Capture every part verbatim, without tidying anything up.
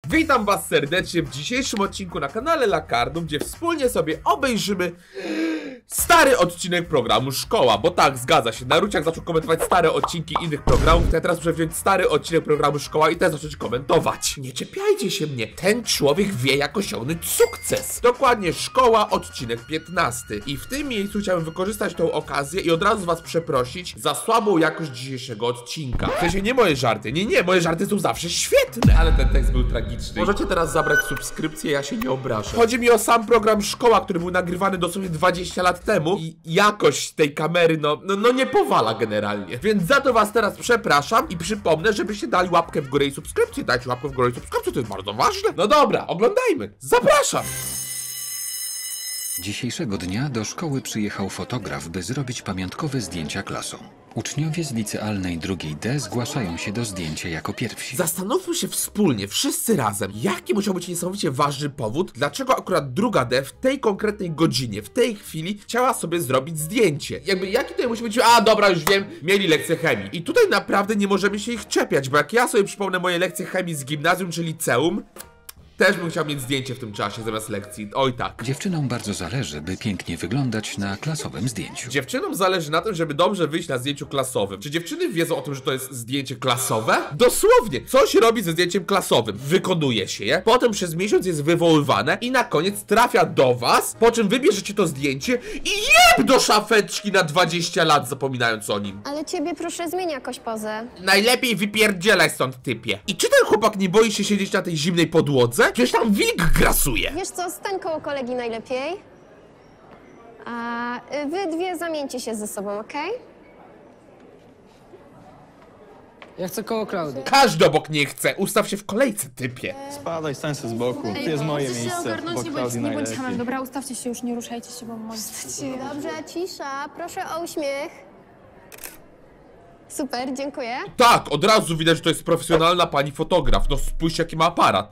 Witam was serdecznie w dzisiejszym odcinku na kanale Lakardum, gdzie wspólnie sobie obejrzymy stary odcinek programu Szkoła. Bo tak, zgadza się, Naruciak zaczął komentować stare odcinki innych programów, to ja teraz muszę wziąć stary odcinek programu Szkoła i też zacząć komentować. Nie czepiajcie się mnie, ten człowiek wie jak osiągnąć sukces. Dokładnie, Szkoła, odcinek piętnasty. I w tym miejscu chciałem wykorzystać tą okazję i od razu was przeprosić za słabą jakość dzisiejszego odcinka. W sensie nie moje żarty, nie, nie, moje żarty są zawsze świetne, ale ten tekst był tragiczny. Możecie teraz zabrać subskrypcję, ja się nie obrażę. Chodzi mi o sam program Szkoła, który był nagrywany dosłownie dwadzieścia lat temu i jakość tej kamery, no, no, no nie powala generalnie. Więc za to was teraz przepraszam i przypomnę, żebyście dali łapkę w górę i subskrypcję. Dajcie łapkę w górę i subskrypcję, to jest bardzo ważne. No dobra, oglądajmy. Zapraszam! Dzisiejszego dnia do szkoły przyjechał fotograf, by zrobić pamiątkowe zdjęcia klasom. Uczniowie z licealnej drugiej D zgłaszają się do zdjęcia jako pierwsi. Zastanówmy się wspólnie, wszyscy razem, jaki musiał być niesamowicie ważny powód, dlaczego akurat druga D w tej konkretnej godzinie, w tej chwili chciała sobie zrobić zdjęcie. Jakby, jaki tutaj musi być, a dobra, już wiem, mieli lekcję chemii. I tutaj naprawdę nie możemy się ich czepiać, bo jak ja sobie przypomnę moje lekcje chemii z gimnazjum czy liceum, też bym chciał mieć zdjęcie w tym czasie zamiast lekcji, oj tak. Dziewczynom bardzo zależy, by pięknie wyglądać na klasowym zdjęciu. Dziewczynom zależy na tym, żeby dobrze wyjść na zdjęciu klasowym. Czy dziewczyny wiedzą o tym, że to jest zdjęcie klasowe? Dosłownie, coś robi ze zdjęciem klasowym. Wykonuje się je, potem przez miesiąc jest wywoływane i na koniec trafia do was, po czym wybierzecie to zdjęcie i jeb do szafeczki na dwadzieścia lat, zapominając o nim. Ale ciebie proszę zmień jakoś pozę. Najlepiej wypierdzielaj stąd, typie. I czy ten chłopak nie boi się siedzieć na tej zimnej podłodze? Przecież tam wilk grasuje. Wiesz co, stań koło kolegi najlepiej. A wy dwie zamieńcie się ze sobą, okej? Okay? Ja chcę koło Klaudii. Każdy obok nie chce. Ustaw się w kolejce, typie. Spadaj, stań sobie z boku. Ej, To jest moje możecie się miejsce. ogarnąć, Bo nie Klaudii bądź, nie bądź najlepiej. hamem. Dobra, ustawcie się już, nie ruszajcie się, bo może... Dobrze, cisza. Proszę o uśmiech. Super, dziękuję. Tak, od razu widać, że to jest profesjonalna pani fotograf. No spójrzcie, jaki ma aparat.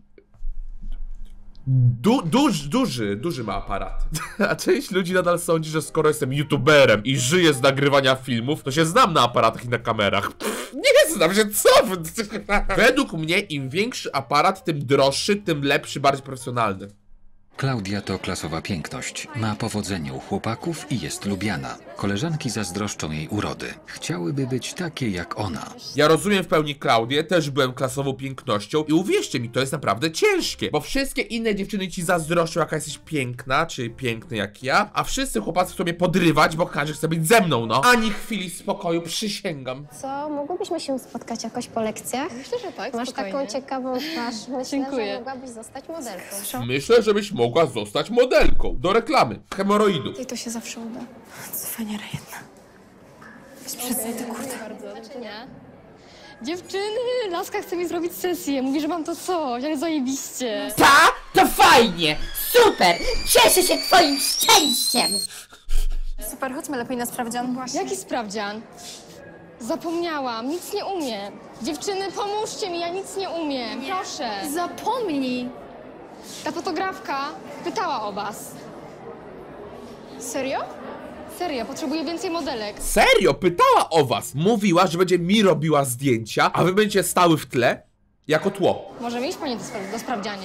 Du, duży, duży, duży ma aparat. A część ludzi nadal sądzi, że skoro jestem youtuberem i żyję z nagrywania filmów, to się znam na aparatach i na kamerach. Pff, nie znam się, co? Według mnie im większy aparat, tym droższy, tym lepszy, bardziej profesjonalny. Klaudia to klasowa piękność. Ma powodzenie u chłopaków i jest lubiana. Koleżanki zazdroszczą jej urody. Chciałyby być takie jak ona. Ja rozumiem w pełni Klaudię, też byłem klasową pięknością i uwierzcie mi, to jest naprawdę ciężkie, bo wszystkie inne dziewczyny ci zazdroszczą, jaka jesteś piękna, czy piękny jak ja, a wszyscy chłopacy chcą mnie podrywać, bo każdy chce być ze mną, no. Ani chwili spokoju, przysięgam. Co, mogłybyśmy się spotkać jakoś po lekcjach? Myślę, że tak, Masz spokojnie. taką ciekawą twarz. Myślę, Dziękuję. że mogłabyś zostać modelką. Myślę, żebyś mogła zostać modelką. Do reklamy. Hemoroidów. I to się zawsze uda. Cwaniara jedna. Weź przestań tę kurtę. Dziewczyny, laska chce mi zrobić sesję. Mówi, że mam to coś, ale zajebiście. Ta? To fajnie! Super! Cieszę się twoim szczęściem! Super, chodźmy lepiej na sprawdzian. Właśnie. Jaki sprawdzian? Zapomniałam, nic nie umiem. Dziewczyny, pomóżcie mi, ja nic nie umiem. Proszę. Zapomnij. Ta fotografka pytała o was. Serio? Serio, potrzebuję więcej modelek. Serio? Pytała o was. Mówiła, że będzie mi robiła zdjęcia, a wy będziecie stały w tle jako tło. Możemy iść, panie, do, spra do sprawdzianie.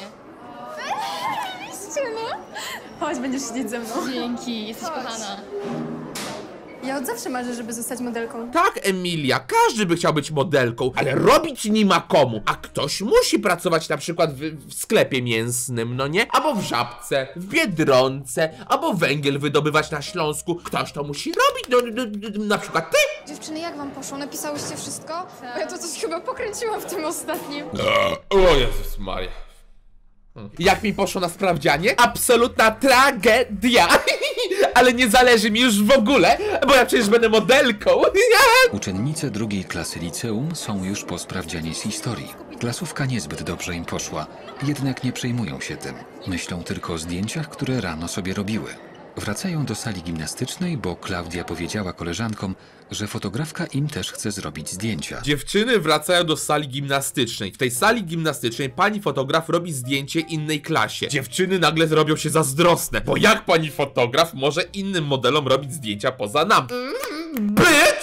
Siema. Chodź, będziesz siedzieć ze mną. Dzięki, jesteś Chodź. kochana. Ja od zawsze marzę, żeby zostać modelką. Tak, Emilia, każdy by chciał być modelką, ale robić nie ma komu. A ktoś musi pracować na przykład w, w sklepie mięsnym, no nie? Albo w Żabce, w Biedronce, albo węgiel wydobywać na Śląsku. Ktoś to musi robić, no, no, no na przykład ty. Dziewczyny, jak wam poszło? Napisałyście wszystko? Tak. Bo ja to coś chyba pokręciłam w tym ostatnim. O Jezus Maria. Jak mi poszło na sprawdzianie? Absolutna tragedia. Ale nie zależy mi już w ogóle, bo ja przecież będę modelką. Uczennice drugiej klasy liceum są już po sprawdzianie z historii. Klasówka niezbyt dobrze im poszła, jednak nie przejmują się tym. Myślą tylko o zdjęciach, które rano sobie robiły. Wracają do sali gimnastycznej, bo Klaudia powiedziała koleżankom, że fotografka im też chce zrobić zdjęcia. Dziewczyny wracają do sali gimnastycznej. W tej sali gimnastycznej pani fotograf robi zdjęcie innej klasie. Dziewczyny nagle zrobią się zazdrosne, bo jak pani fotograf może innym modelom robić zdjęcia poza nam? Bitch!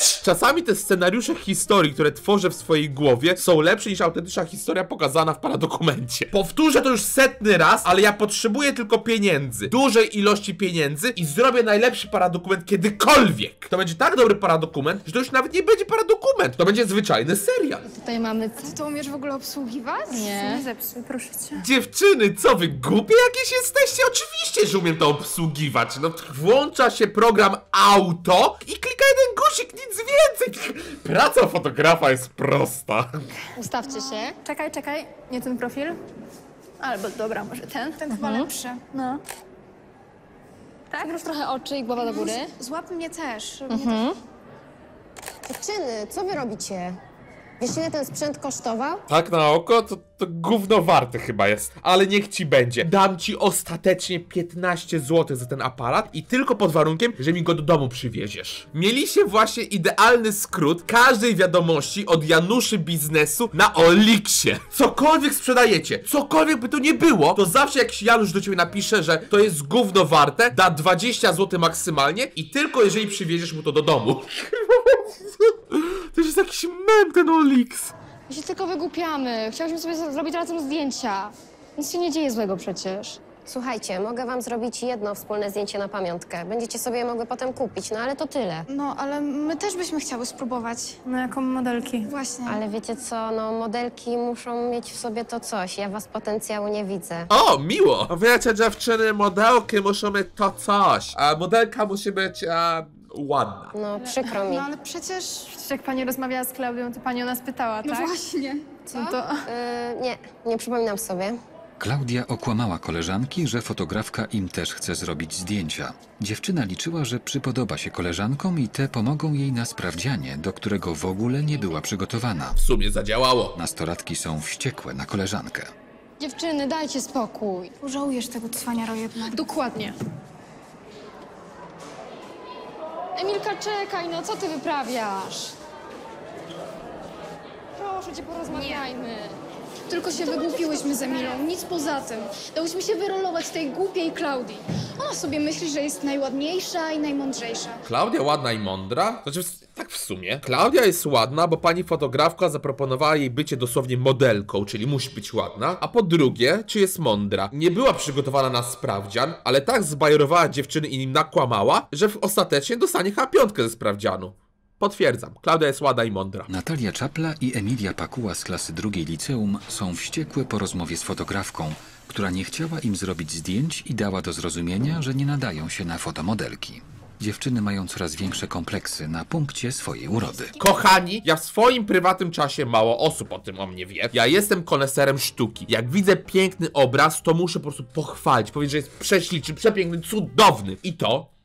Czasami te scenariusze historii, które tworzę w swojej głowie, są lepsze niż autentyczna historia pokazana w paradokumencie. Powtórzę to już setny raz, ale ja potrzebuję tylko pieniędzy. Dużej ilości pieniędzy i zrobię najlepszy paradokument kiedykolwiek. To będzie tak dobry paradokument, że to już nawet nie będzie paradokument. To będzie zwyczajny serial. Tutaj mamy... Ty to umiesz w ogóle obsługiwać? Nie. Nie zepsuj, proszę cię. Dziewczyny, co wy głupie jakieś jesteście? Oczywiście, że umiem to obsługiwać. No włącza się program auto i klika jeden guzik, nic więcej. Praca fotografa jest prosta. Ustawcie się. Czekaj, czekaj, nie ten profil. Albo dobra, może ten. Ten chyba lepszy. No. Tak? Już trochę oczy i głowa do góry. Złap mnie też. żeby Mhm. Dziewczyny, co wy robicie? Wiesz, ile ten sprzęt kosztował? Tak na oko, to, to gówno warte chyba jest. Ale niech ci będzie. Dam ci ostatecznie piętnaście złotych za ten aparat i tylko pod warunkiem, że mi go do domu przywieziesz. Mieliście właśnie idealny skrót każdej wiadomości od Januszy biznesu na Oliksie. Cokolwiek sprzedajecie, cokolwiek by to nie było, to zawsze jak Janusz do ciebie napisze, że to jest gówno warte, da dwadzieścia złotych maksymalnie i tylko jeżeli przywieziesz mu to do domu. To jest jakiś mem ten Oliks. My się tylko wygłupiamy. Chciałyśmy sobie z- zrobić razem zdjęcia. Nic się nie dzieje złego przecież. Słuchajcie, mogę wam zrobić jedno wspólne zdjęcie na pamiątkę. Będziecie sobie je mogły potem kupić, no ale to tyle. No, ale my też byśmy chciały spróbować. No jako modelki. Właśnie. Ale wiecie co, no modelki muszą mieć w sobie to coś. Ja was potencjału nie widzę. O, miło! Wiecie, dziewczyny, modelki muszą mieć to coś. A modelka musi być a, ładna. No przykro mi. No ale przecież... Przecież jak pani rozmawiała z Klaudią, to pani o nas pytała, No tak? właśnie. Co? No to... Yy, nie, nie przypominam sobie. Klaudia okłamała koleżanki, że fotografka im też chce zrobić zdjęcia. Dziewczyna liczyła, że przypodoba się koleżankom i te pomogą jej na sprawdzianie, do którego w ogóle nie była przygotowana. W sumie zadziałało. Nastolatki są wściekłe na koleżankę. Dziewczyny, dajcie spokój. Pożałujesz tego cwaniara jednak. Dokładnie. Emilka, czekaj, no co ty wyprawiasz? Proszę cię, porozmawiajmy. Tylko się wygłupiłyśmy z Emilą, nic poza tym. Dałyśmy się wyrolować tej głupiej Klaudii. Ona sobie myśli, że jest najładniejsza i najmądrzejsza. Klaudia ładna i mądra? Znaczy, w- tak w sumie. Klaudia jest ładna, bo pani fotografka zaproponowała jej bycie dosłownie modelką, czyli musi być ładna. A po drugie, czy jest mądra? Nie była przygotowana na sprawdzian, ale tak zbajerowała dziewczyny i im nakłamała, że w- ostatecznie dostanie chyba piątkę ze sprawdzianu. Potwierdzam, Klaudia jest ładna i mądra. Natalia Czapla i Emilia Pakuła z klasy drugiej liceum są wściekłe po rozmowie z fotografką, która nie chciała im zrobić zdjęć i dała do zrozumienia, że nie nadają się na fotomodelki. Dziewczyny mają coraz większe kompleksy na punkcie swojej urody. Kochani, ja w swoim prywatnym czasie mało osób o tym o mnie wie. Ja jestem koneserem sztuki. Jak widzę piękny obraz, to muszę po prostu pochwalić, powiedzieć, że jest prześliczny, przepiękny, cudowny. I to...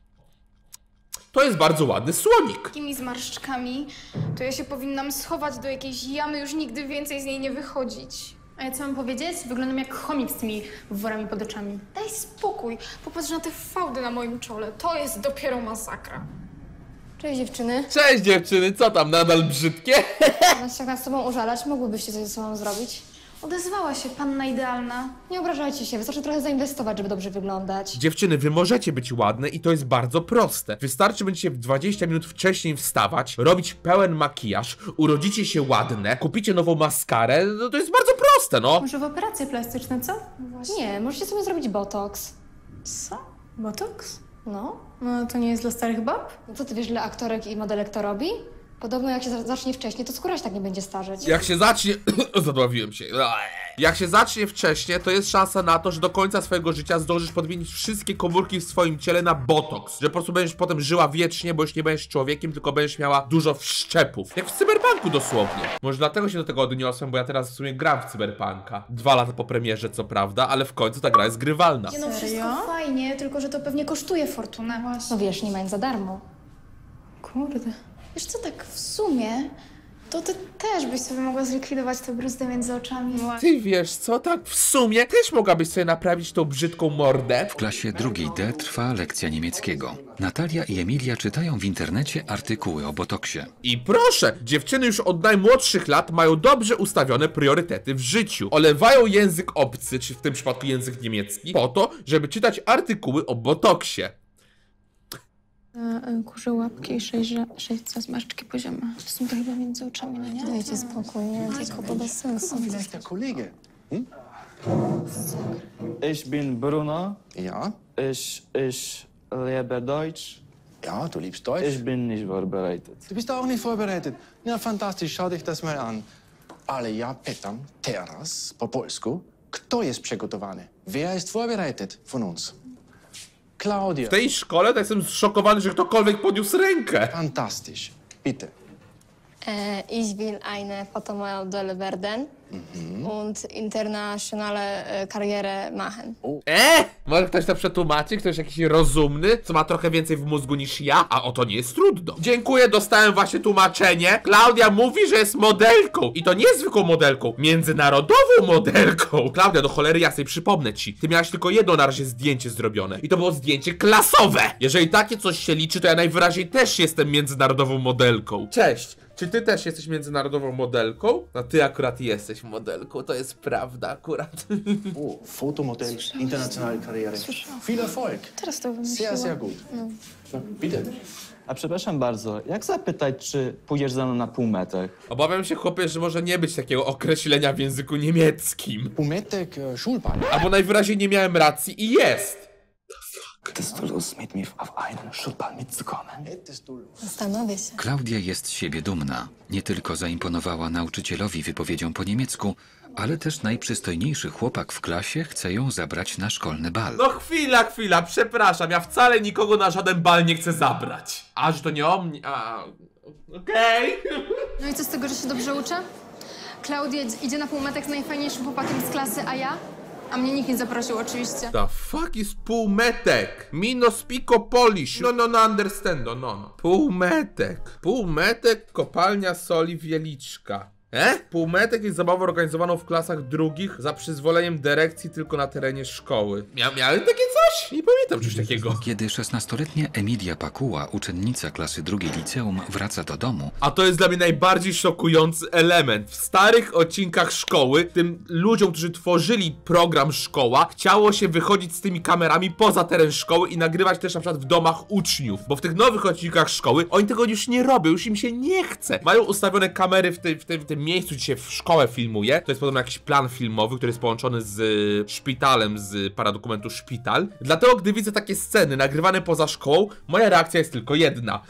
To jest bardzo ładny słonik. Takimi zmarszczkami, to ja się powinnam schować do jakiejś jamy, już nigdy więcej z niej nie wychodzić. A ja co mam powiedzieć? Wyglądam jak chomik z tymi worami pod oczami. Daj spokój, popatrz na te fałdy na moim czole, to jest dopiero masakra. Cześć dziewczyny. Cześć dziewczyny, co tam, nadal brzydkie? Zamiast się nad sobą użalać, mogłybyście coś ze sobą zrobić? Odezwała się panna idealna. Nie obrażajcie się, wystarczy trochę zainwestować, żeby dobrze wyglądać. Dziewczyny, wy możecie być ładne i to jest bardzo proste. Wystarczy będziecie dwadzieścia minut wcześniej wstawać, robić pełen makijaż, urodzicie się ładne, kupicie nową maskarę, no to jest bardzo proste, no. Może w operacje plastyczne, co? Nie, możecie sobie zrobić botoks. Co? Botoks? No. No to nie jest dla starych bab? No co ty wiesz, ile aktorek i modelek to robi? Podobno jak się za- zacznie wcześniej, to skóra się tak nie będzie starzeć. Jak się zacznie... Zadławiłem się. Jak się zacznie wcześniej, to jest szansa na to, że do końca swojego życia zdążysz podmienić wszystkie komórki w swoim ciele na botoks. Że po prostu będziesz potem żyła wiecznie, bo już nie będziesz człowiekiem, tylko będziesz miała dużo wszczepów. Jak w cyberpunku dosłownie. Może dlatego się do tego odniosłem, bo ja teraz w sumie gram w cyberpunka. Dwa lata po premierze, co prawda, ale w końcu ta gra jest grywalna. No wszystko fajnie, tylko że to pewnie kosztuje fortunę. No wiesz, nie ma nic za darmo. Kurde. Wiesz co, tak w sumie, to ty też byś sobie mogła zlikwidować tę bruzdę między oczami. Ty wiesz co, tak w sumie też mogłabyś sobie naprawić tą brzydką mordę. W klasie drugiej D trwa lekcja niemieckiego. Natalia i Emilia czytają w internecie artykuły o botoksie. I proszę, dziewczyny już od najmłodszych lat mają dobrze ustawione priorytety w życiu. Olewają język obcy, czy w tym przypadku język niemiecki, po to, żeby czytać artykuły o botoksie. Kurze łapki i sześć, sześć zmarszczki poziome. To są to chyba między oczami, no nie? Dajcie spokój, nie? Tylko to bez sensu. Der Kollege. Hm? Ich bin Bruno. Ja? Ich, ich liebe Deutsch. Ja, du liebst Deutsch. Ich bin nicht vorbereitet. Du bist auch nicht vorbereitet. Ja, fantastisch, schau dich das mal an. Ale ja pytam teraz po polsku, kto jest przygotowany? Wer ist vorbereitet von uns? Claudia. W tej szkole to jestem zszokowany, że ktokolwiek podniósł rękę. Fantastisch. Bitte. Äh, ich will eine Fotomodel werden und internationale äh, Karriere machen. E? Może ktoś to przetłumaczy? Ktoś jakiś rozumny, co ma trochę więcej w mózgu niż ja? A o to nie jest trudno. Dziękuję, dostałem właśnie tłumaczenie. Klaudia mówi, że jest modelką. I to nie zwykłą modelką, międzynarodową modelką. Klaudia, do cholery jasnej, przypomnę ci. Ty miałaś tylko jedno na razie zdjęcie zrobione. I to było zdjęcie klasowe. Jeżeli takie coś się liczy, to ja najwyraźniej też jestem międzynarodową modelką. Cześć. Czy ty też jesteś międzynarodową modelką? No ty akurat jesteś modelką, to jest prawda akurat. Oh, Fotomodell, internationale Karriere. Viel Erfolg. Teraz to wymyśliłam. Sehr, sehr gut. No, bitte. A przepraszam bardzo, jak zapytać, czy pójdziesz ze mną na półmetek? Obawiam się, chłopie, że może nie być takiego określenia w języku niemieckim. Półmetek, e, Schulball. Albo najwyraźniej nie miałem racji i jest. Hättest du Lust, mit mir auf einen Schulball mitzukommen? Hättest du Lust? Zastanowię się. Klaudia jest z siebie dumna. Nie tylko zaimponowała nauczycielowi wypowiedzią po niemiecku, ale też najprzystojniejszy chłopak w klasie chce ją zabrać na szkolny bal. No chwila, chwila, przepraszam, ja wcale nikogo na żaden bal nie chcę zabrać. A, że to nie o mnie, a... Okej. Okay. No i co z tego, że się dobrze uczę? Klaudia idzie na półmetek z najfajniejszym chłopakiem z klasy, a ja? A mnie nikt nie zaprosił oczywiście. The fuck is półmetek? Mi no speak Polish. No, no, no, understando, no, no. Półmetek. Półmetek, kopalnia soli Wieliczka. E? Półmetek jest zabawą organizowaną w klasach drugich za przyzwoleniem dyrekcji tylko na terenie szkoły. Mia miałem takie coś? Nie pamiętam czegoś takiego. Kiedy szesnastoletnia Emilia Pakuła, uczennica klasy drugiej liceum, wraca do domu, A to jest dla mnie najbardziej szokujący element. W starych odcinkach szkoły, tym ludziom, którzy tworzyli program Szkoła, chciało się wychodzić z tymi kamerami poza teren szkoły i nagrywać też na przykład w domach uczniów. Bo w tych nowych odcinkach szkoły oni tego już nie robią, już im się nie chce. Mają ustawione kamery w, tej, w, tej, w tym miejscu, gdzie się w szkołę filmuje. To jest podobno jakiś plan filmowy, który jest połączony z y, szpitalem, z paradokumentu Szpital. Dlatego, gdy widzę takie sceny nagrywane poza szkołą, moja reakcja jest tylko jedna.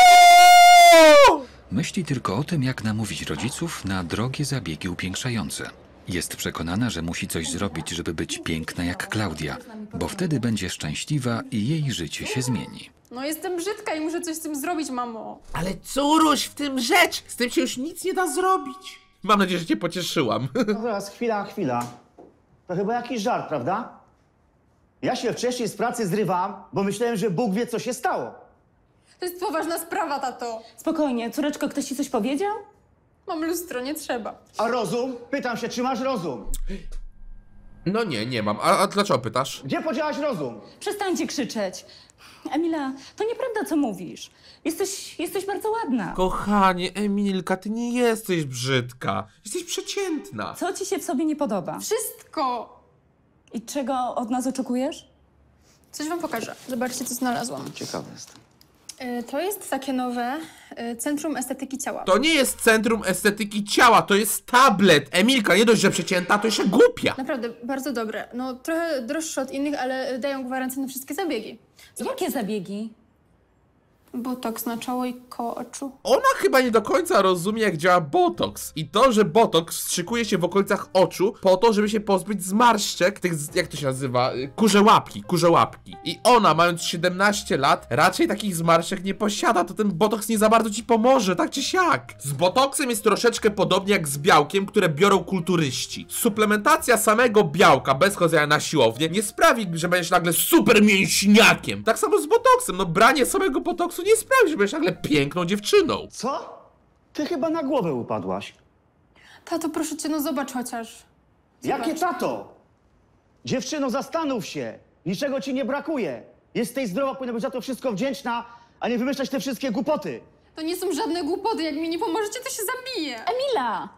Oooo! myśli tylko o tym, jak namówić rodziców na drogie zabiegi upiększające. Jest przekonana, że musi coś zrobić, żeby być piękna jak Klaudia, bo wtedy będzie szczęśliwa i jej życie się zmieni. No jestem brzydka i muszę coś z tym zrobić, mamo. Ale córuś, w tym rzecz! Z tym się już nic nie da zrobić. Mam nadzieję, że cię pocieszyłam. No zaraz, chwila, chwila. To chyba jakiś żart, prawda? Ja się wcześniej z pracy zrywam, bo myślałem, że Bóg wie, co się stało. To jest poważna sprawa, tato. Spokojnie, córeczko, ktoś ci coś powiedział? Mam lustro, nie trzeba. A rozum? Pytam się, czy masz rozum? No nie, nie mam. A, a dlaczego pytasz? Gdzie podziałaś rozum? Przestańcie krzyczeć. Emila, to nieprawda, co mówisz. Jesteś, jesteś bardzo ładna. Kochanie, Emilka, ty nie jesteś brzydka. Jesteś przeciętna. Co ci się w sobie nie podoba? Wszystko. I czego od nas oczekujesz? Coś wam pokażę. Zobaczcie, co znalazłam. Ciekawy jestem. Y, to jest takie nowe y, Centrum Estetyki Ciała. To nie jest Centrum Estetyki Ciała, to jest tablet. Emilka, nie dość, że przecięta, to jeszcze głupia. Naprawdę, bardzo dobre. No, trochę droższe od innych, ale dają gwarancję na wszystkie zabiegi. Jakie zabiegi? Botoks na czoło i koło oczu. Ona chyba nie do końca rozumie, jak działa botoks. I to, że botoks wstrzykuje się w okolicach oczu po to, żeby się pozbyć zmarszczek, tych, z- jak to się nazywa, Y, kurze łapki, kurze łapki. I ona, mając siedemnaście lat, raczej takich zmarszczek nie posiada, to ten botoks nie za bardzo ci pomoże, tak czy siak. Z botoksem jest troszeczkę podobnie jak z białkiem, które biorą kulturyści. Suplementacja samego białka bez chodzenia na siłownię nie sprawi, że będziesz nagle super mięśniakiem. Tak samo z botoksem, no branie samego botoksu nie sprawi, że będziesz nagle piękną dziewczyną. Co? Ty chyba na głowę upadłaś. Tato, proszę cię, no zobacz chociaż. Jakie tato? Dziewczyno, zastanów się. Niczego ci nie brakuje. Jesteś zdrowa, powinna być za to wszystko wdzięczna, a nie wymyślać te wszystkie głupoty. To nie są żadne głupoty. Jak mi nie pomożecie, to się zabiję. Emila!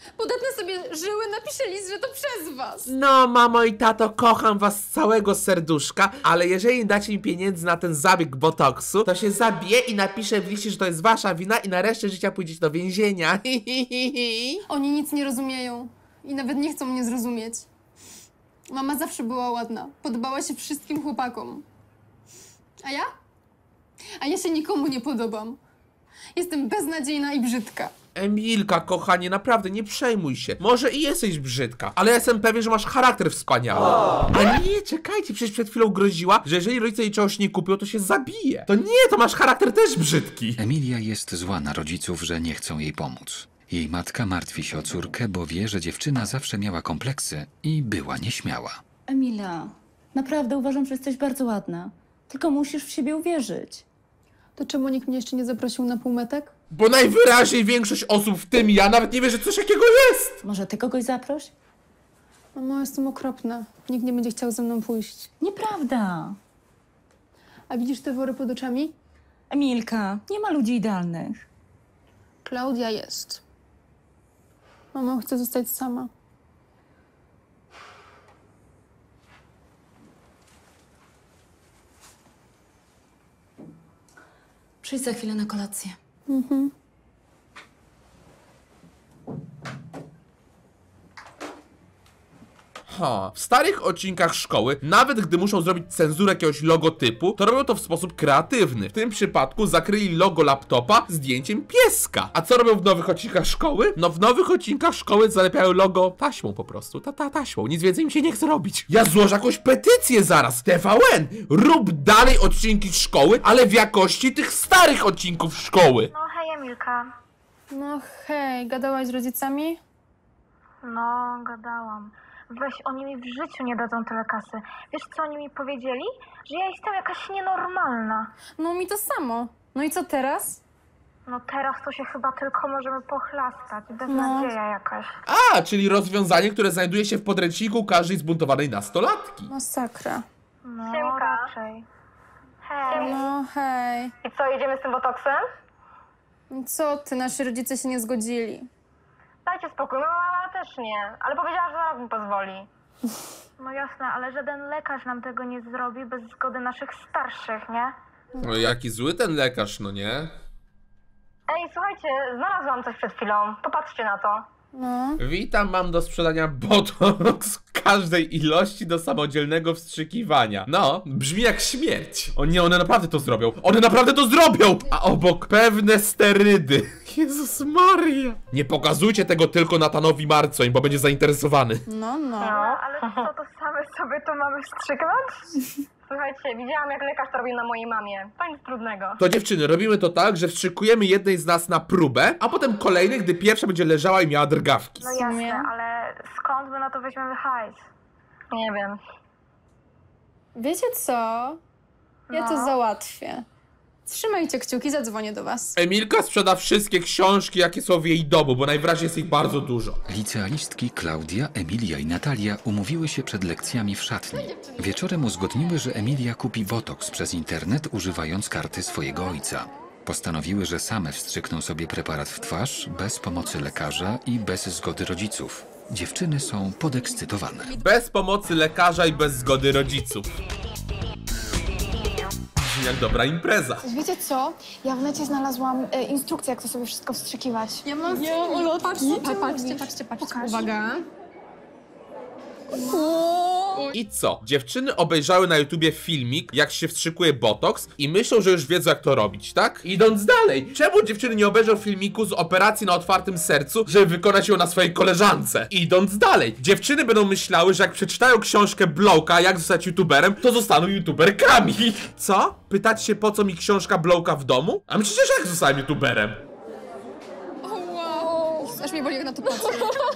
Podatne sobie żyły, napiszę list, że to przez was. No, mamo i tato, kocham was z całego serduszka, ale jeżeli dacie mi pieniędzy na ten zabieg botoksu, to się zabiję i napiszę w liście, że to jest wasza wina i na resztę życia pójdziecie do więzienia. Oni nic nie rozumieją i nawet nie chcą mnie zrozumieć. Mama zawsze była ładna, podobała się wszystkim chłopakom. A ja? A ja się nikomu nie podobam. Jestem beznadziejna i brzydka. Emilka, kochanie, naprawdę nie przejmuj się. Może i jesteś brzydka, ale ja jestem pewien, że masz charakter wspaniały. A nie, czekajcie, przecież przed chwilą groziła, że jeżeli rodzice jej czegoś nie kupią, to się zabije. To nie, to masz charakter też brzydki. Emilia jest zła na rodziców, że nie chcą jej pomóc. Jej matka martwi się o córkę, bo wie, że dziewczyna zawsze miała kompleksy i była nieśmiała. Emila, naprawdę uważam, że jesteś bardzo ładna. Tylko musisz w siebie uwierzyć. To czemu nikt mnie jeszcze nie zaprosił na półmetek? Bo najwyraźniej większość osób, w tym ja, nawet nie wie, że coś takiego jest. Może ty kogoś zaproś? Mamo, jestem okropna. Nikt nie będzie chciał ze mną pójść. Nieprawda. A widzisz te wory pod oczami? Emilka, nie ma ludzi idealnych. Klaudia jest. Mamo, chcę zostać sama. Przyjdź za chwilę na kolację. Mhm. Ha, w starych odcinkach szkoły, nawet gdy muszą zrobić cenzurę jakiegoś logotypu, to robią to w sposób kreatywny. W tym przypadku zakryli logo laptopa zdjęciem pieska. A co robią w nowych odcinkach szkoły? No w nowych odcinkach szkoły zalepiają logo taśmą po prostu. Ta, ta taśmą. Nic więcej im się nie chce robić. Ja złożę jakąś petycję zaraz. T V N, rób dalej odcinki szkoły, ale w jakości tych starych odcinków szkoły. No hej, Emilka. No hej, gadałaś z rodzicami? No, gadałam. Weź, oni mi w życiu nie dadzą tyle kasy. Wiesz, co oni mi powiedzieli? Że ja jestem jakaś nienormalna. No mi to samo. No i co teraz? No teraz to się chyba tylko możemy pochlastać. Beznadzieja jakaś. A, czyli rozwiązanie, które znajduje się w podręczniku każdej zbuntowanej nastolatki. Masakra. No, Siemka. Raczej. Hej. No hej. I co, jedziemy z tym botoksem? Co ty, nasi rodzice się nie zgodzili. Dajcie spokój, no mama też nie. Ale powiedziała, że zaraz mi pozwoli. No jasne, ale żaden lekarz nam tego nie zrobi bez zgody naszych starszych, nie? No jaki zły ten lekarz, no nie? Ej, słuchajcie, znalazłam coś przed chwilą. Popatrzcie na to. No. Witam, mam do sprzedania botoks każdej ilości do samodzielnego wstrzykiwania. No, brzmi jak śmierć. O nie, one naprawdę to zrobią. One naprawdę to zrobią! A obok pewne sterydy. Jezus Maria. Nie pokazujcie tego tylko Natanowi Marcoń, bo będzie zainteresowany. No, no. No, ale co, to same sobie to mamy wstrzyknąć? Słuchajcie, widziałam jak lekarz to robił na mojej mamie. To nic trudnego. To dziewczyny, robimy to tak, że wstrzykujemy jednej z nas na próbę, a potem kolejnej, gdy pierwsza będzie leżała i miała drgawki. No jasne, ale skąd my na to weźmiemy hajs? Nie wiem. Wiecie co? Ja No. to załatwię. Trzymajcie kciuki, zadzwonię do was. Emilka sprzeda wszystkie książki, jakie są w jej domu, bo najwyraźniej jest ich bardzo dużo. Licealistki Klaudia, Emilia i Natalia umówiły się przed lekcjami w szatni. Wieczorem uzgodniły, że Emilia kupi botoks przez internet, używając karty swojego ojca. Postanowiły, że same wstrzykną sobie preparat w twarz, bez pomocy lekarza i bez zgody rodziców. Dziewczyny są podekscytowane. Bez pomocy lekarza i bez zgody rodziców. Brzmi jak dobra impreza. Wiecie co? Ja w necie znalazłam e, instrukcję, jak to sobie wszystko wstrzykiwać. Ja mam nie, ulotki. Patrzcie, pa, patrzcie, patrzcie, patrzcie. Pokaż. Uwaga. I co? Dziewczyny obejrzały na YouTubie filmik, jak się wstrzykuje botoks i myślą, że już wiedzą, jak to robić, tak? Idąc dalej, czemu dziewczyny nie obejrzą filmiku z operacji na otwartym sercu, żeby wykonać ją na swojej koleżance? Idąc dalej, dziewczyny będą myślały, że jak przeczytają książkę Blowka, jak zostać youtuberem, to zostaną youtuberkami. Co? Pytacie się, po co mi książka Blowka w domu? A myślicie, że jak zostałem youtuberem? O wow. Aż mnie boli, jak na to patrzę.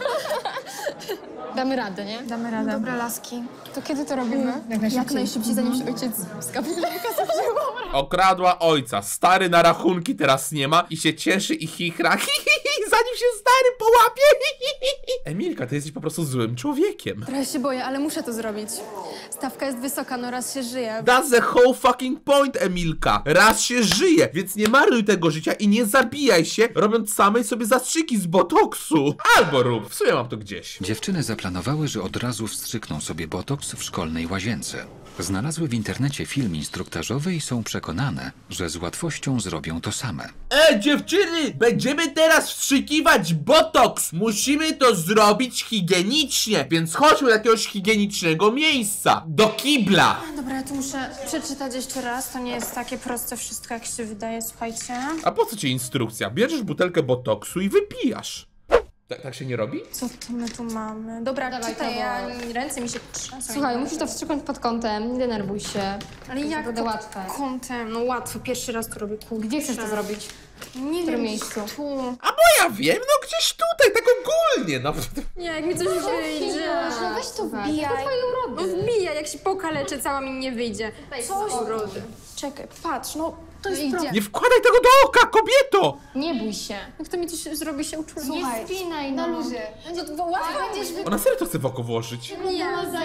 Damy radę, nie? Damy radę. Dobra, laski. To kiedy to robimy? Jak najszybciej, jak najszybciej zanim się ojciec z kapitulaka zawzięło. Okradła ojca, stary na rachunki teraz nie ma i się cieszy i chichra. Hi, hi, hi, zanim się stary połapie. Emilka, ty jesteś po prostu złym człowiekiem. Trochę się boję, ale muszę to zrobić. Stawka jest wysoka, no raz się żyje. That's the whole fucking point, Emilka. Raz się żyje, więc nie marnuj tego życia i nie zabijaj się, robiąc samej sobie zastrzyki z botoksu. Albo rób, w sumie mam to gdzieś. Dziewczyny zaplanowały, że od razu wstrzykną sobie botoks w szkolnej łazience. Znalazły w internecie film instruktażowy i są przekonane, że z łatwością zrobią to same. E, dziewczyny, będziemy teraz wstrzykiwać botoks. Musimy to zrobić higienicznie, więc chodźmy do jakiegoś higienicznego miejsca. Do kibla. Dobra, ja tu muszę przeczytać jeszcze raz. To nie jest takie proste wszystko, jak się wydaje, słuchajcie. A po co ci instrukcja? Bierzesz butelkę botoksu i wypijasz. Tak, tak się nie robi? Co to my tu mamy? Dobra, Dawaj, czytaj, to ja, bo- ręce mi się trzęsą. Słuchaj, musisz to wstrzyknąć pod kątem, nie denerwuj się. Ale To jak będzie to łatwe. kątem? No łatwo, pierwszy raz to robię, kurczę. Gdzie chcesz to zrobić? Nie W którym wiem, miejscu? tu. A bo ja wiem, no gdzieś tutaj, tak ogólnie, no. Nie, jak mi coś wyjdzie. No weź to Słuchaj, wbijaj. to twoje urody. No wbijaj, jak się pokaleczę, cała mi nie wyjdzie. Coś urody. Czekaj, patrz, no to jest idzie. Nie wkładaj tego do oka, kobieto! Nie bój się. Jak to mi coś zrobi, się uczulę. Nie spinaj, no. No to łatwo będziesz wy... Ona serio to chce w oko włożyć. Nie, No co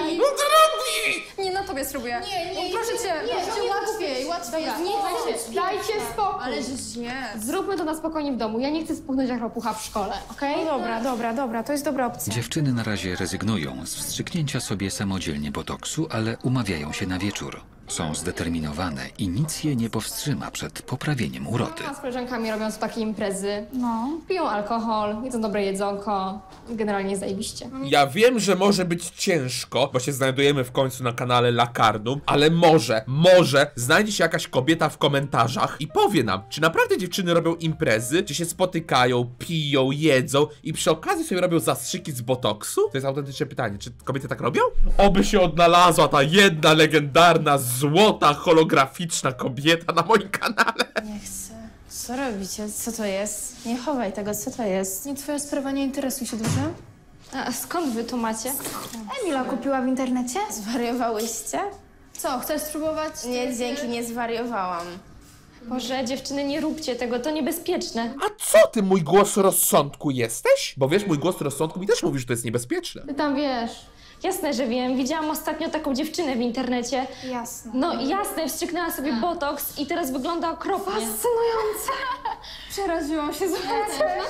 robi? nie, na tobie spróbuję. Nie, nie, proszę cię. Nie, nie, łatwiej, łatwiej. Dobra, nie, dajcie, dajcie spokój. Ale żeś nie. Zróbmy to na spokojnie w domu. Ja nie chcę spuchnąć jak ropucha w szkole, okej? No dobra, dobra, dobra, to jest dobra opcja. Dziewczyny na razie rezygnują z wstrzyknięcia sobie samodzielnie botoksu, ale umawiają się na wieczór. Są zdeterminowane i nic je nie powstrzyma przed poprawieniem urody. Z koleżankami robią sobie takie imprezy. No. Piją alkohol, jedzą dobre jedzonko. Generalnie zajebiście. Ja wiem, że może być ciężko, bo się znajdujemy w końcu na kanale Lakardum, ale może, może znajdzie się jakaś kobieta w komentarzach i powie nam, czy naprawdę dziewczyny robią imprezy, czy się spotykają, piją, jedzą i przy okazji sobie robią zastrzyki z botoksu? To jest autentyczne pytanie, czy kobiety tak robią? Oby się odnalazła ta jedna legendarna, złota, holograficzna kobieta na moim kanale. Nie chcę. Co robicie? Co to jest? Nie chowaj tego, co to jest? Nie twoja sprawa, nie interesuj się dobrze. A skąd wy to macie? Emila kupiła w internecie? Zwariowałyście? Co, chcesz spróbować? Nie, dzięki, nie zwariowałam. Boże, dziewczyny, nie róbcie tego, to niebezpieczne. A co ty, mój głos rozsądku jesteś? Bo wiesz, mój głos rozsądku mi też mówi, że to jest niebezpieczne. Ty tam wiesz. Jasne, że wiem. Widziałam ostatnio taką dziewczynę w internecie. Jasne. No jasne, wstrzyknęła sobie botoks i teraz wygląda okropnie. Fascynujące. Przeraziłam się, słuchajcie.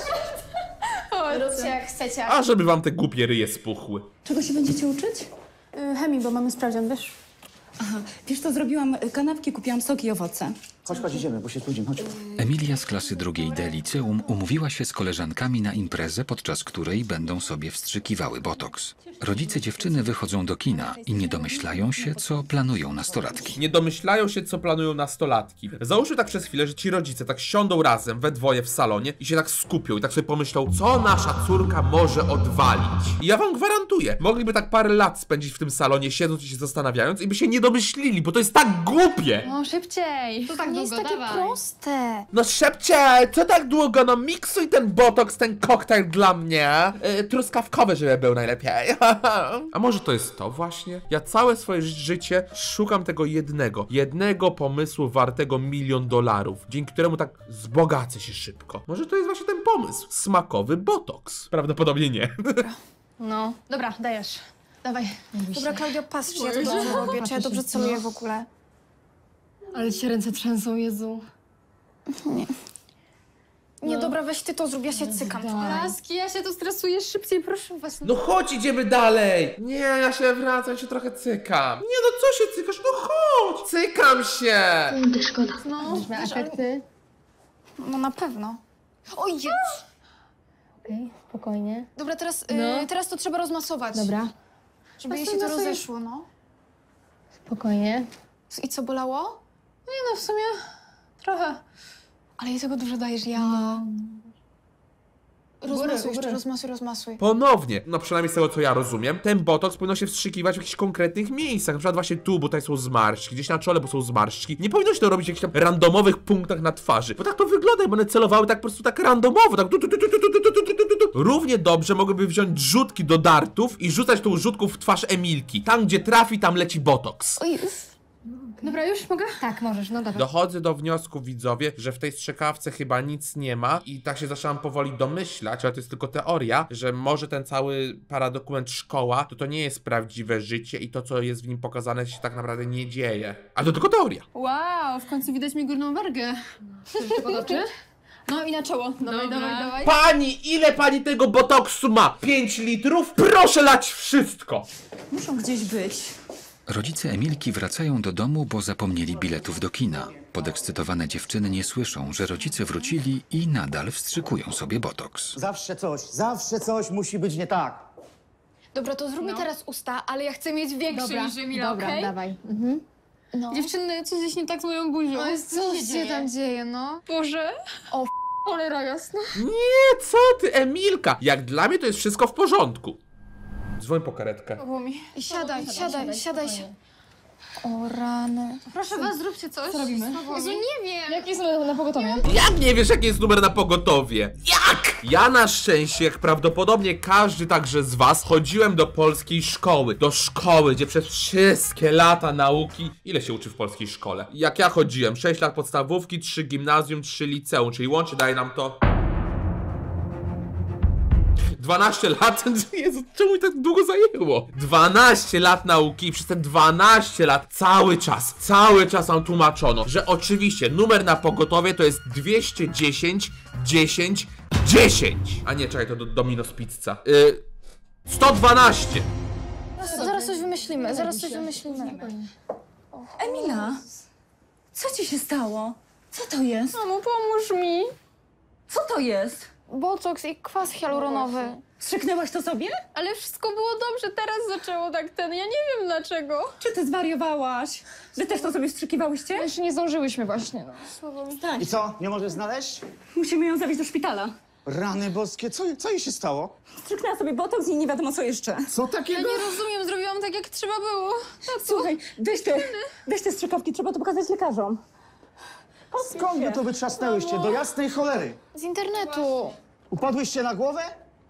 Róbcie jak chcecie. A żeby wam te głupie ryje spuchły. Czego się będziecie uczyć? Yy, chemii, bo mamy sprawdzian, wiesz? Aha, wiesz co, zrobiłam kanapki, kupiłam soki i owoce. Chodź, chodź, idziemy, bo się spóźnimy, chodź. Emilia z klasy drugiej D liceum umówiła się z koleżankami na imprezę, podczas której będą sobie wstrzykiwały botoks. Rodzice dziewczyny wychodzą do kina i nie domyślają się, co planują nastolatki. Nie domyślają się, co planują nastolatki. Załóżmy tak przez chwilę, że ci rodzice tak siądą razem we dwoje w salonie i się tak skupią i tak sobie pomyślą, co nasza córka może odwalić. I ja wam gwarantuję, mogliby tak parę lat spędzić w tym salonie, siedząc i się zastanawiając i by się nie domyślili, bo to jest tak głupie. No szybciej. To tak nie jest długo, takie dawaj. proste. No szybciej, co tak długo, no miksuj ten botoks, ten koktajl dla mnie. Yy, truskawkowy, żeby był najlepiej. A może to jest to właśnie? Ja całe swoje ży- życie szukam tego jednego, jednego pomysłu wartego milion dolarów, dzięki któremu tak zbogacę się szybko. Może to jest właśnie ten pomysł, smakowy botoks. Prawdopodobnie nie. No. Dobra, dajesz. Dawaj. Dobra, Klaudio, patrz, ja to dobrze robię, czy ja dobrze celuję w ogóle. Ale ci się ręce trzęsą, Jezu. Nie, dobra, weź ty to zrób, ja się cykam. Laski, ja się tu stresuję szybciej, proszę was. No chodź, idziemy dalej. Nie, ja się wracam, się trochę cykam. Nie no, co się cykasz? No chodź. Cykam się. No, Na efekty. no na pewno. Oj, Jezu. Okej, spokojnie. Dobra, teraz, No. y, teraz to trzeba rozmasować. Dobra, Żeby jej się to rozeszło, no. spokojnie. I co, bolało? Nie no, w sumie trochę. Ale jej tego dużo dajesz, ja. Rozmasuj jeszcze, rozmasuj, rozmasuj. Ponownie, no przynajmniej z tego co ja rozumiem, ten botoks powinno się wstrzykiwać w jakichś konkretnych miejscach, na przykład właśnie tu, bo tutaj są zmarszczki, gdzieś na czole, bo są zmarszczki. Nie powinno się to robić w jakichś tam randomowych punktach na twarzy, bo tak to wygląda, bo one celowały tak po prostu tak randomowo, tak tu, tu, tu, tu, tu, tu, tu, tu, tu, tu. Równie dobrze mogłyby wziąć rzutki do dartów i rzucać tą rzutką w twarz Emilki. Tam, gdzie trafi, tam leci botoks. Oj, Dobra, już mogę? Tak, możesz, no dobra. Dochodzę do wniosku, widzowie, że w tej strzykawce chyba nic nie ma i tak się zaczęłam powoli domyślać, ale to jest tylko teoria, że może ten cały paradokument szkoła, to to nie jest prawdziwe życie i to, co jest w nim pokazane, się tak naprawdę nie dzieje. A to tylko teoria. Wow, w końcu widać mi górną wargę. Chcesz to pod oczy? No i na czoło. Dawaj, Dobra. dawaj, dawaj. Pani, ile pani tego botoksu ma? pięć litrów? Proszę lać wszystko! Muszą gdzieś być. Rodzice Emilki wracają do domu, bo zapomnieli biletów do kina. Podekscytowane dziewczyny nie słyszą, że rodzice wrócili i nadal wstrzykują sobie botoks. Zawsze coś, zawsze coś musi być nie tak. Dobra, to zrób mi teraz usta, ale ja chcę mieć większe Dobra, niż Emila, dobra, okej? dawaj. Mhm. No. Dziewczyny, coś jest nie tak z moją buzią. No jest, co się tam dzieje, no? Boże. O, cholera jasna. Nie, co ty, Emilka? Jak dla mnie to jest wszystko w porządku. Dzwoń po karetkę. Było mi. Siadaj, siadaj, siadaj. O rany. Proszę was, zróbcie coś. Co robimy? Jezu, nie wiem. Jaki jest numer na pogotowie? Jak nie wiesz, jaki jest numer na pogotowie? Jak? Ja na szczęście, jak prawdopodobnie każdy także z was, chodziłem do polskiej szkoły. Do szkoły, gdzie przez wszystkie lata nauki... Ile się uczy w polskiej szkole? Jak ja chodziłem, sześć lat podstawówki, trzy gimnazjum, trzy liceum, czyli łącznie daje nam to... dwanaście lat? Jezu, czemu mi tak długo zajęło? dwanaście lat nauki i przez te dwanaście lat cały czas, cały czas nam tłumaczono, że oczywiście numer na pogotowie to jest dwieście dziesięć, dziesięć, dziesięć. A nie, czekaj, to do, Domino's Pizza. Yy, sto dwanaście. Zaraz coś wymyślimy, zaraz coś wymyślimy. Emila, co ci się stało? Co to jest? Mamo, pomóż mi. Co to jest? Botoks i kwas hialuronowy. Strzyknęłaś to sobie? Ale wszystko było dobrze, teraz zaczęło tak ten, ja nie wiem dlaczego. Czy ty zwariowałaś? Wy też to sobie wstrzykiwałyście? Jeszcze nie zdążyłyśmy właśnie, no. Słabo mi. Tak. I co, nie możesz znaleźć? Musimy ją zawieźć do szpitala. Rany boskie, co, co jej się stało? Strzyknęła sobie botoks i nie wiadomo co jeszcze. Co Ja takiego? nie rozumiem, zrobiłam tak jak trzeba było. Tato. Słuchaj, weź te, weź te strzykawki, trzeba to pokazać lekarzom. Skąd wy to wytrzasnęłyście? Do jasnej cholery. Z internetu. Upadłyście na głowę?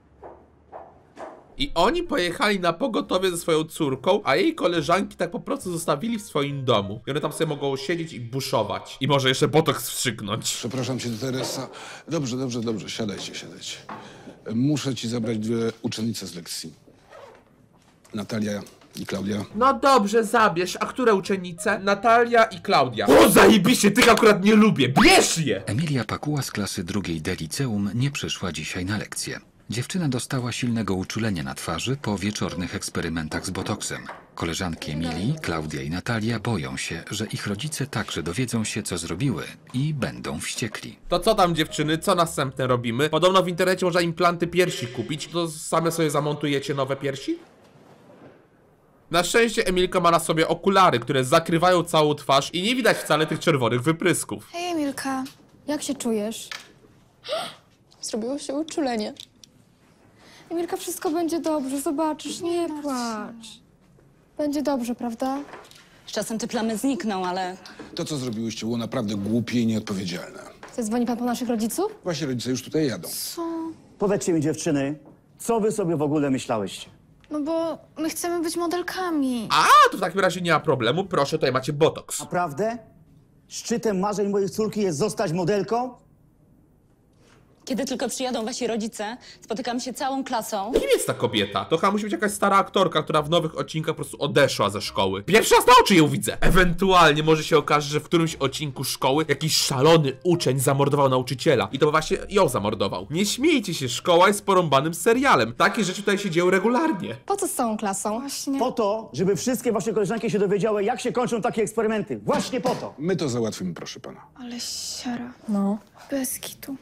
I oni pojechali na pogotowie ze swoją córką, a jej koleżanki tak po prostu zostawili w swoim domu. I one tam sobie mogą siedzieć i buszować. I może jeszcze botoks wstrzyknąć. Przepraszam cię, Teresa. Dobrze, dobrze, dobrze. Siadajcie, siadajcie. Muszę ci zabrać dwie uczennice z lekcji. Natalia i Klaudia. No dobrze, zabierz. A które uczennice? Natalia i Klaudia. O, zajebiście, tych akurat nie lubię. Bierz je! Emilia Pakuła z klasy drugiej D liceum nie przyszła dzisiaj na lekcję. Dziewczyna dostała silnego uczulenia na twarzy po wieczornych eksperymentach z botoksem. Koleżanki Emilii, Klaudia i Natalia boją się, że ich rodzice także dowiedzą się, co zrobiły i będą wściekli. To co tam, dziewczyny? Co następne robimy? Podobno w internecie można implanty piersi kupić. To same sobie zamontujecie nowe piersi? Na szczęście Emilka ma na sobie okulary, które zakrywają całą twarz i nie widać wcale tych czerwonych wyprysków. Hej Emilka, jak się czujesz? Zrobiło się uczulenie. Emilka, wszystko będzie dobrze, zobaczysz, nie płacz. Będzie dobrze, prawda? Z czasem te plamy znikną, ale... To, co zrobiłyście, było naprawdę głupie i nieodpowiedzialne. Zadzwoni pan po naszych rodziców? Właśnie rodzice już tutaj jadą. Co? Powiedzcie mi, dziewczyny, co wy sobie w ogóle myślałyście? No bo my chcemy być modelkami. A, to w takim razie nie ma problemu. Proszę, tutaj macie botoks. Naprawdę? Szczytem marzeń mojej córki jest zostać modelką? Kiedy tylko przyjadą wasi rodzice, spotykam się całą klasą. Kim jest ta kobieta? To chyba musi być jakaś stara aktorka, która w nowych odcinkach po prostu odeszła ze szkoły. Pierwszy raz na oczy ją widzę. Ewentualnie może się okaże, że w którymś odcinku szkoły jakiś szalony uczeń zamordował nauczyciela. I to właśnie ją zamordował. Nie śmiejcie się, szkoła jest porąbanym serialem. Takie rzeczy tutaj się dzieją regularnie. Po co z całą klasą? Właśnie. Po to, żeby wszystkie wasze koleżanki się dowiedziały, jak się kończą takie eksperymenty. Właśnie po to. My to załatwimy, proszę pana. Ale siara. No. Bez kitu.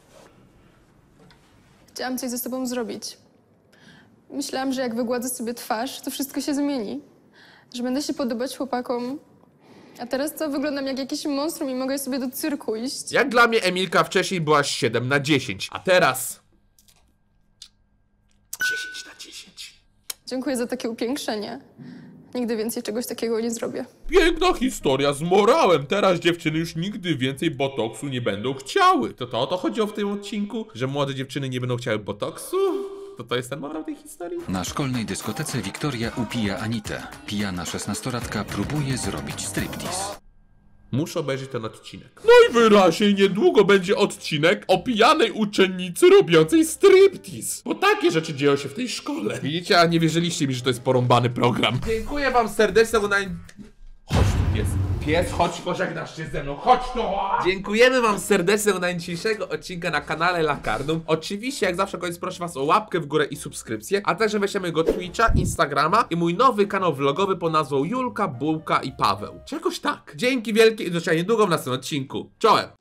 Chciałam coś ze sobą zrobić. Myślałam, że jak wygładzę sobie twarz, to wszystko się zmieni. Że będę się podobać chłopakom. A teraz co? Wyglądam jak jakiś monstrum i mogę sobie do cyrku iść. Jak dla mnie Emilka wcześniej była siedem na dziesięć, a teraz... dziesięć na dziesięć. Dziękuję za takie upiększenie. Nigdy więcej czegoś takiego nie zrobię. Piękna historia z morałem. Teraz dziewczyny już nigdy więcej botoksu nie będą chciały. To to o to chodziło w tym odcinku? Że młode dziewczyny nie będą chciały botoksu? To to jest ten morał tej historii? Na szkolnej dyskotece Wiktoria upija Anitę. Pijana szesnastolatka próbuje zrobić striptease. Muszę obejrzeć ten odcinek. Najwyraźniej niedługo będzie odcinek o pijanej uczennicy robiącej striptease. Bo takie rzeczy dzieją się w tej szkole. Widzicie, a nie wierzyliście mi, że to jest porąbany program. Dziękuję wam serdecznie za oglądanie. Chodź tu, pies. Pies, chodź, pożegnasz się ze mną. Chodź tu. Dziękujemy wam serdecznie za oglądanie dzisiejszego odcinka na kanale Lakardum. Oczywiście, jak zawsze, koniec proszę was o łapkę w górę i subskrypcję, a także weźmiemy jego Twitcha, Instagrama i mój nowy kanał vlogowy pod nazwą Julka, Bułka i Paweł. Czy jakoś tak. Dzięki wielkie i do zobaczenia niedługo w następnym odcinku. Czołem!